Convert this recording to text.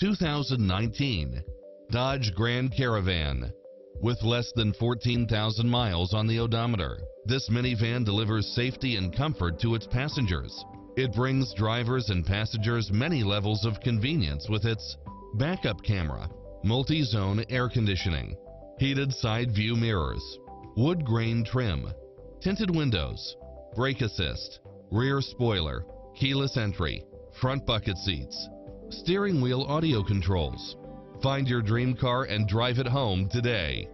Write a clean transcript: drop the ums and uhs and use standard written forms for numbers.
2019 Dodge Grand Caravan. With less than 14,000 miles on the odometer, this minivan delivers safety and comfort to its passengers. It brings drivers and passengers many levels of convenience with its backup camera, multi-zone air conditioning, heated side view mirrors, wood grain trim, tinted windows, brake assist, rear spoiler, keyless entry, front bucket seats, steering wheel audio controls. Find your dream car and drive it home today.